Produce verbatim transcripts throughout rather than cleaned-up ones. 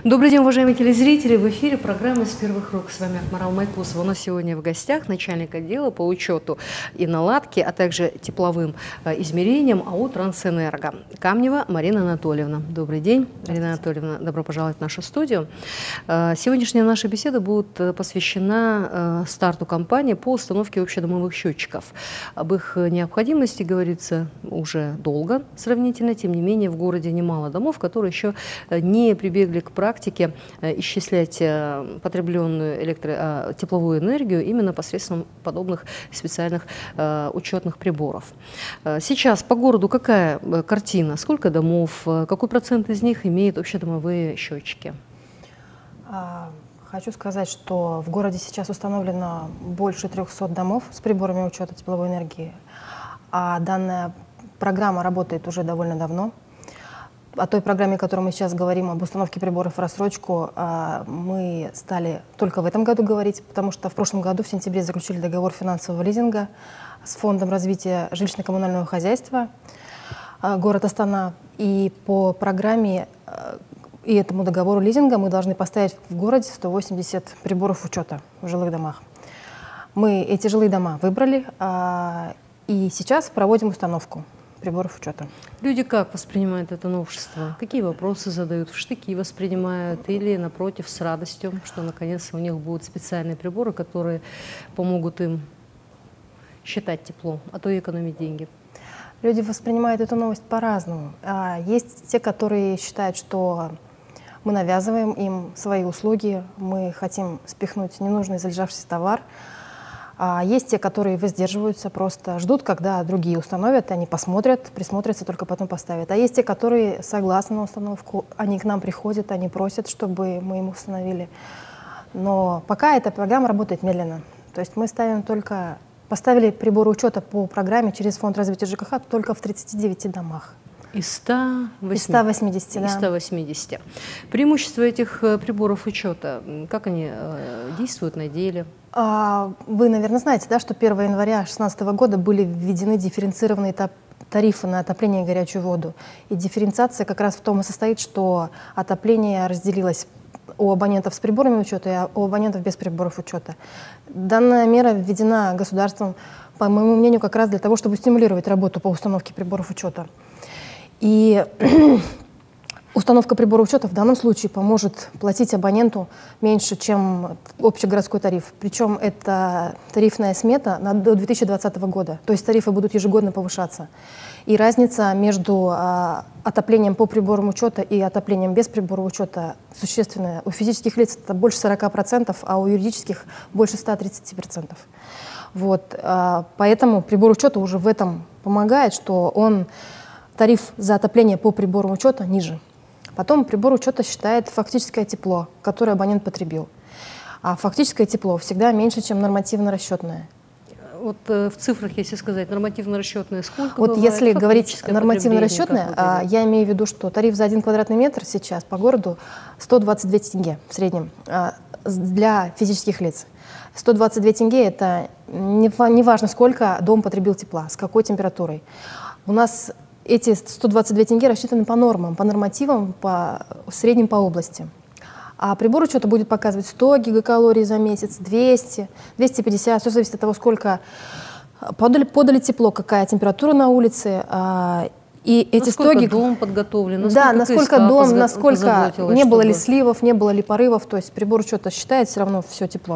Добрый день, уважаемые телезрители! В эфире программа «С первых рук». С вами Акмарал Майкусова. У нас сегодня в гостях начальник отдела по учету и наладке, а также тепловым измерениям АО «Трансэнерго» Камнева Марина Анатольевна. Добрый день, Марина Анатольевна. Добро пожаловать в нашу студию. Сегодняшняя наша беседа будет посвящена старту кампании по установке общедомовых счетчиков. Об их необходимости говорится уже долго сравнительно. Тем не менее, в городе немало домов, которые еще не прибегли к практике исчислять потребленную электро... тепловую энергию именно посредством подобных специальных учетных приборов. Сейчас по городу какая картина? Сколько домов? Какой процент из них имеет общедомовые счетчики? Хочу сказать, что в городе сейчас установлено больше трёхсот домов с приборами учета тепловой энергии, а данная программа работает уже довольно давно. О той программе, о которой мы сейчас говорим, об установке приборов в рассрочку, мы стали только в этом году говорить, потому что в прошлом году в сентябре заключили договор финансового лизинга с Фондом развития жилищно-коммунального хозяйства город Астана. И по программе и этому договору лизинга мы должны поставить в городе сто восемьдесят приборов учета в жилых домах. Мы эти жилые дома выбрали и сейчас проводим установку приборов учета. Люди как воспринимают это новшество? Какие вопросы задают? В штыки воспринимают или, напротив, с радостью, что наконец у них будут специальные приборы, которые помогут им считать тепло, а то и экономить деньги? Люди воспринимают эту новость по-разному. Есть те, которые считают, что мы навязываем им свои услуги, мы хотим спихнуть ненужный залежавшийся товар. А есть те, которые воздерживаются, просто ждут, когда другие установят, они посмотрят, присмотрятся, только потом поставят. А есть те, которые согласны на установку, они к нам приходят, они просят, чтобы мы им установили. Но пока эта программа работает медленно. То есть мы ставим только, поставили приборы учета по программе через Фонд развития ЖКХ только в тридцати девяти домах. Из ста восьмидесяти, да. Из ста восьмидесяти. Преимущества этих приборов учета, как они действуют на деле? Вы, наверное, знаете, да, что первого января две тысячи шестнадцатого года были введены дифференцированные тарифы на отопление и горячую воду. И дифференциация как раз в том и состоит, что отопление разделилось у абонентов с приборами учета и у абонентов без приборов учета. Данная мера введена государством, по моему мнению, как раз для того, чтобы стимулировать работу по установке приборов учета. И установка прибора учета в данном случае поможет платить абоненту меньше, чем общегородской тариф. Причем это тарифная смета на, до две тысячи двадцатого года. То есть тарифы будут ежегодно повышаться. И разница между а, отоплением по приборам учета и отоплением без прибора учета существенная. У физических лиц это больше сорока процентов, а у юридических больше ста тридцати процентов. Вот, а, поэтому прибор учета уже в этом помогает, что он тариф за отопление по приборам учета ниже. Потом прибор учета считает фактическое тепло, которое абонент потребил. А фактическое тепло всегда меньше, чем нормативно-расчетное. Вот э, в цифрах, если сказать, нормативно-расчетное сколько Вот бывает, если говорить нормативно-расчетное, а, я имею в виду, что тариф за один квадратный метр сейчас по городу сто двадцать две тенге в среднем а, для физических лиц. сто двадцать две тенге – это не, не важно, сколько дом потребил тепла, с какой температурой. У нас эти сто двадцать две тенге рассчитаны по нормам, по нормативам, по в среднем по области. А прибор учета будет показывать сто гигакалорий за месяц, двести, двести пятьдесят, все зависит от того, сколько подали, подали тепло, какая температура на улице. И эти насколько сто гиг... дом подготовлен, насколько, да, насколько дом, позго... насколько не было чтобы... ли сливов, не было ли порывов, то есть прибор учета считает все равно все тепло.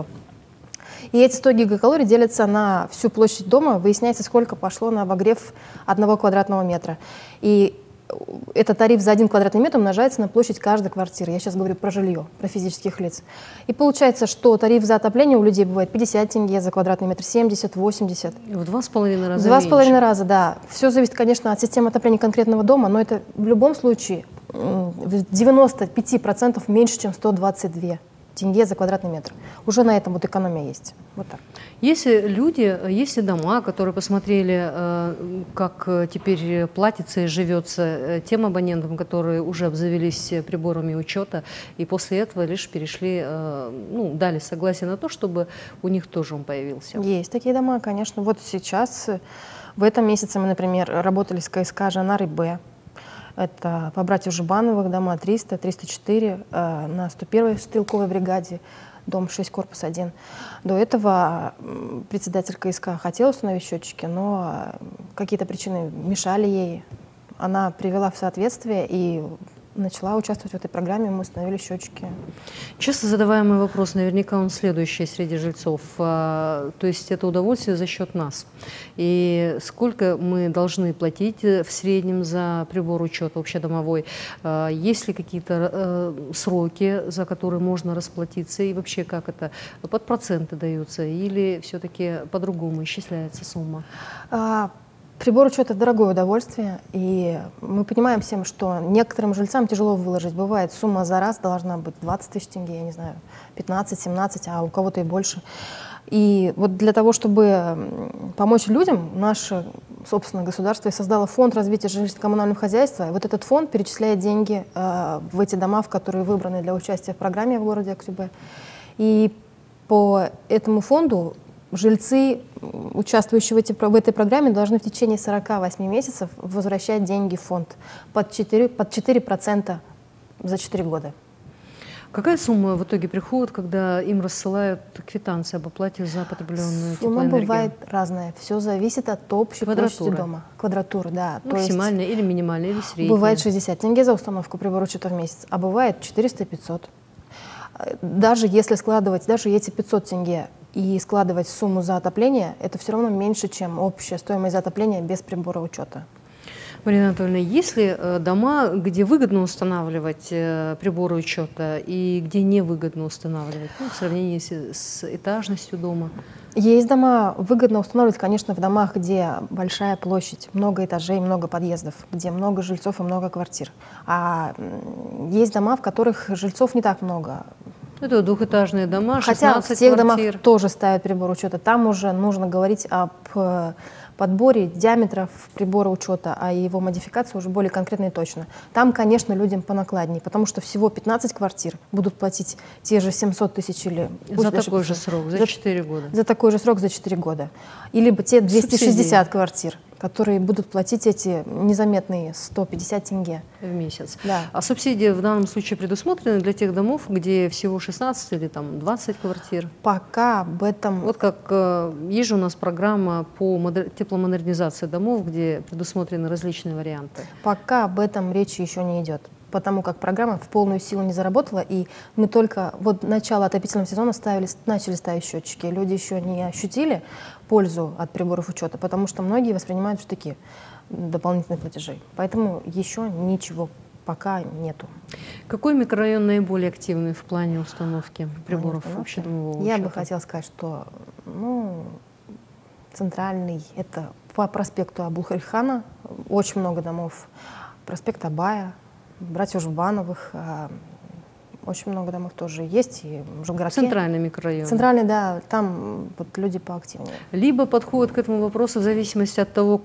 И эти сто гигакалорий делятся на всю площадь дома, выясняется, сколько пошло на обогрев одного квадратного метра. И этот тариф за один квадратный метр умножается на площадь каждой квартиры. Я сейчас говорю про жилье, про физических лиц. И получается, что тариф за отопление у людей бывает пятьдесят тенге за квадратный метр, семьдесят, восемьдесят. В два с половиной раза Два с половиной раза, да. Все зависит, конечно, от системы отопления конкретного дома, но это в любом случае в девяноста пяти процентах меньше, чем сто двадцать две тенге за квадратный метр. Уже на этом вот экономия есть. Вот так. Если люди, если дома, которые посмотрели, как теперь платится и живется тем абонентам, которые уже обзавелись приборами учета, и после этого лишь перешли, ну, дали согласие на то, чтобы у них тоже он появился? Есть такие дома, конечно. Вот сейчас, в этом месяце мы, например, работали с КСК «Жанар» и «Б». Это по братьев Жбановых дома триста, триста четыре, э, на сто первой стрелковой бригаде, дом шесть, корпус один. До этого председатель КСК хотел установить счетчики, но какие-то причины мешали ей. Она привела в соответствие и начала участвовать в этой программе, мы установили счетчики. Часто задаваемый вопрос, наверняка он следующий среди жильцов. То есть это удовольствие за счет нас. И сколько мы должны платить в среднем за прибор учета общедомовой? Есть ли какие-то сроки, за которые можно расплатиться? И вообще как это? Под проценты даются или все-таки по-другому исчисляется сумма? Прибор учета — дорогое удовольствие, и мы понимаем всем, что некоторым жильцам тяжело выложить. Бывает, сумма за раз должна быть двадцать тысяч тенге, я не знаю, пятнадцать-семнадцать, а у кого-то и больше. И вот для того, чтобы помочь людям, наше собственное государство создало фонд развития жилищно-коммунального хозяйства. И вот этот фонд перечисляет деньги э, в эти дома, в которые выбраны для участия в программе в городе Аксубе. И по этому фонду жильцы, участвующие в, эти, в этой программе, должны в течение сорока восьми месяцев возвращать деньги в фонд под четыре, под четыре процента за четыре года. Какая сумма в итоге приходит, когда им рассылают квитанции об оплате за потребленную теплоэнергию? Сумма бывает разная. Все зависит от общей площади дома. Квадратура, да. Максимальная или минимальная, или средняя? Бывает шестьдесят тенге за установку прибора учета в месяц, а бывает четыреста-пятьсот. Даже если складывать, даже эти пятьсот тенге и складывать сумму за отопление, это все равно меньше, чем общая стоимость за отопление без прибора учета. Марина Анатольевна, есть ли дома, где выгодно устанавливать приборы учета и где невыгодно устанавливать, ну, в сравнении с, с этажностью дома? Есть дома, выгодно устанавливать, конечно, в домах, где большая площадь, много этажей, много подъездов, где много жильцов и много квартир. А есть дома, в которых жильцов не так много. Это двухэтажные дома, шестнадцать Хотя в тех квартир. Домах тоже ставят прибор учета. Там уже нужно говорить об подборе диаметров прибора учета, а его модификация уже более конкретно и точно. Там, конечно, людям понакладнее, потому что всего пятнадцать квартир будут платить те же семьсот тысяч или... За такой же срок, за четыре года. За такой же срок, за четыре года. И либо те двести шестьдесят квартир, которые будут платить эти незаметные сто пятьдесят тенге. В месяц. Да. А субсидии в данном случае предусмотрены для тех домов, где всего шестнадцать или там двадцать квартир? Пока об этом... Вот как э, есть же у нас программа по модер... тепломодернизации домов, где предусмотрены различные варианты. Пока об этом речи еще не идет, потому как программа в полную силу не заработала, и мы только вот начало отопительного сезона ставили, начали ставить счетчики. Люди еще не ощутили пользу от приборов учета, потому что многие воспринимают в штыки дополнительных платежей. Поэтому еще ничего пока нету. Какой микрорайон наиболее активный в плане установки приборов общедомового учета? Я бы хотела сказать, что ну, центральный, это по проспекту Абулхарихана, очень много домов, проспект Абая, братьев Жбановых, очень много домов тоже есть, и уже в городке. Центральный микрорайон. Центральный, да, там вот люди поактивнее. Либо подходят к этому вопросу в зависимости от того,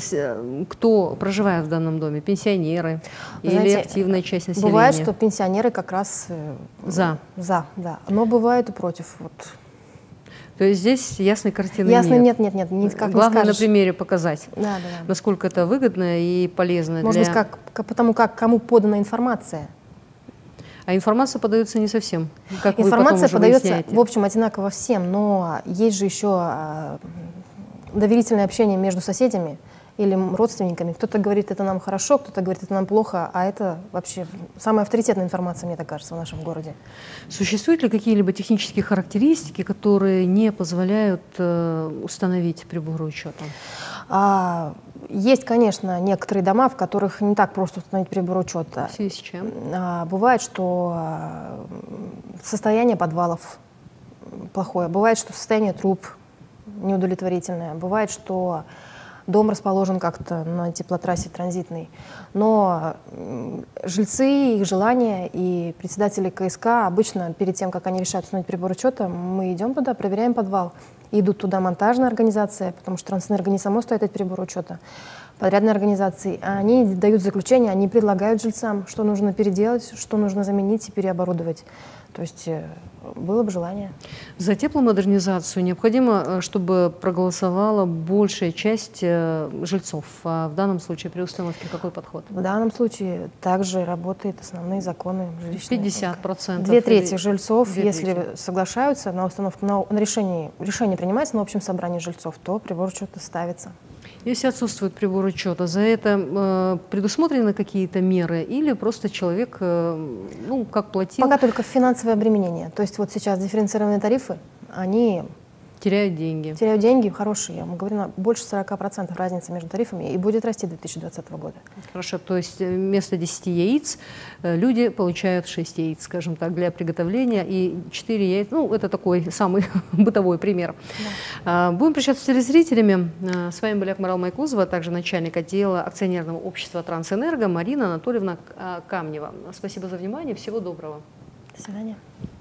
кто проживает в данном доме, пенсионеры. Вы или знаете, активная часть населения. Бывает, что пенсионеры как раз за. За, да, но бывает и против. Вот. То есть здесь ясной картины Ясно, нет. нет, нет, нет, никак Главное не на примере показать, да, да, да. насколько это выгодно и полезно. Может для... быть, как, как, потому как кому подана информация. А информация подается не совсем, как информация вы потом уже подается, выясняете. В общем, одинаково всем, но есть же еще доверительное общение между соседями или родственниками. Кто-то говорит, это нам хорошо, кто-то говорит, это нам плохо, а это вообще самая авторитетная информация, мне так кажется, в нашем городе. Существуют ли какие-либо технические характеристики, которые не позволяют э, установить приборы учета? А, есть, конечно, некоторые дома, в которых не так просто установить прибор учета. В связи с чем? А, бывает, что состояние подвалов плохое, бывает, что состояние труб неудовлетворительное, бывает, что дом расположен как-то на теплотрассе транзитной. Но жильцы, их желания и председатели КСК обычно перед тем, как они решают установить прибор учета, мы идем туда, проверяем подвал. Идут туда монтажная организация, потому что Трансэнерго не само стоит этот прибор учета, подрядные организации. Они дают заключение, они предлагают жильцам, что нужно переделать, что нужно заменить и переоборудовать. То есть э, было бы желание. За тепломодернизацию необходимо, чтобы проголосовала большая часть жильцов. А в данном случае при установке какой подход? В данном случае также работают основные законы жилищного пятьдесят процентов. Две трети жильцов, Две если трети. соглашаются на установку, на, на решение, решение принимается на общем собрании жильцов, то прибор учета ставится. Если отсутствует прибор учета, за это э, предусмотрены какие-то меры или просто человек, э, ну, как платил, Пока только финансовое обременение. То есть вот сейчас дифференцированные тарифы, они теряют деньги? теряют деньги хорошие. Я вам говорю, на больше сорока процентов разница между тарифами и будет расти до две тысячи двадцатого года. Хорошо, то есть вместо десяти яиц э, люди получают шесть яиц, скажем так, для приготовления, и четыре яйца, ну, это такой самый бытовой пример. Да. Будем прощаться с телезрителями. С вами были Акмарал Майкузова, а также начальник отдела акционерного общества «Трансэнерго» Марина Анатольевна Камнева. Спасибо за внимание, всего доброго. До свидания.